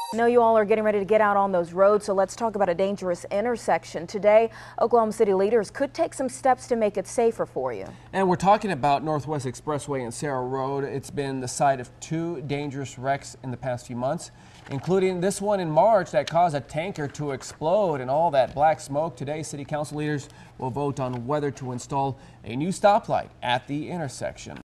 I know you all are getting ready to get out on those roads, so let's talk about a dangerous intersection. Today, Oklahoma City leaders could take some steps to make it safer for you. And we're talking about Northwest Expressway and Sarah Road. It's been the site of 2 dangerous wrecks in the past few months, including this one in March that caused a tanker to explode and all that black smoke. Today, City Council leaders will vote on whether to install a new stoplight at the intersection.